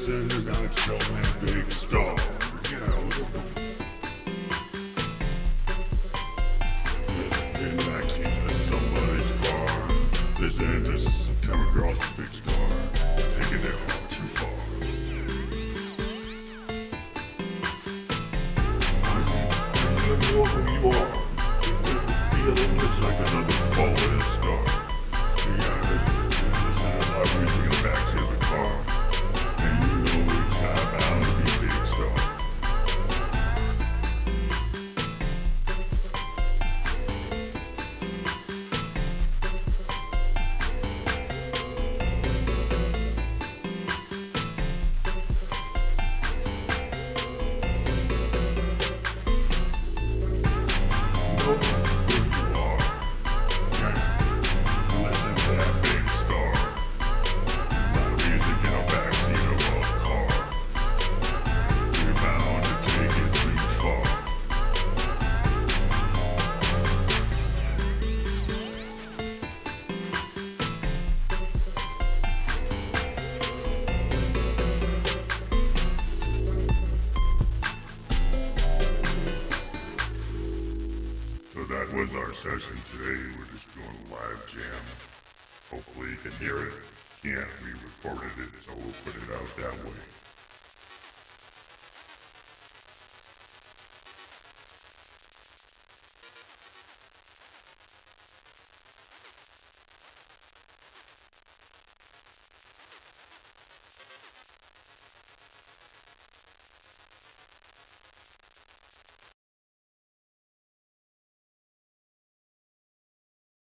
listen to that show and big star. Listening backseat to somebody's car. Listening to September Girls Big Star. Taking it all too far. I don't know who you are. Feeling just like another falling star. You gotta listen to my music in the backseat of the car. And you know it's not bound to be big star. So that was our session today. We're just doing a live jam. Hopefully you can hear it. Can't, we recorded it, so we'll put it out that way.